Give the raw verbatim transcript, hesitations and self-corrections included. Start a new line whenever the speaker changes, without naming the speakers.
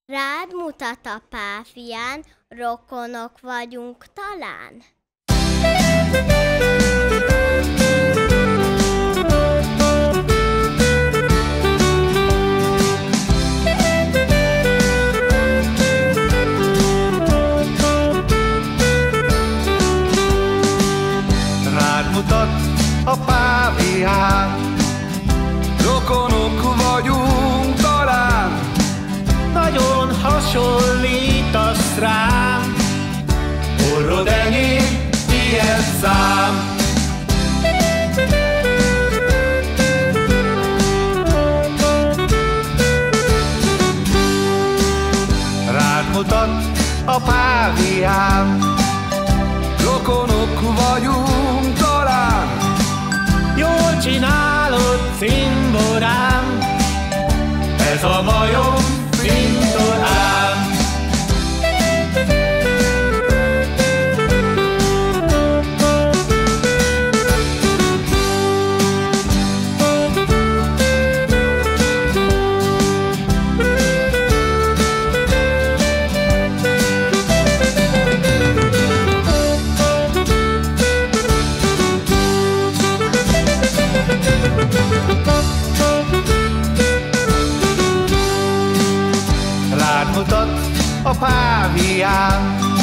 Rád mutat a pávián, rokonok vagyunk talán.
Rád mutat a pávián, rokonok vagyunk talán.
Nagyon hasonlítasz rám,
Orrod enyém, tiéd szám. Rád mutat a pávián, rokonok vagyunk talán.
jól csinálod, cimborám,
Ez a majom cintorám. Rád mutat a pávián,